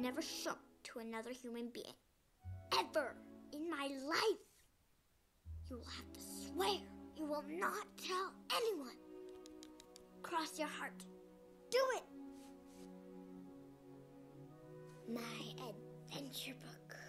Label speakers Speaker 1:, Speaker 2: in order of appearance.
Speaker 1: never shown to another human being. Ever in my life. You will have to swear you will not tell anyone. Cross your heart. Do it. My adventure book.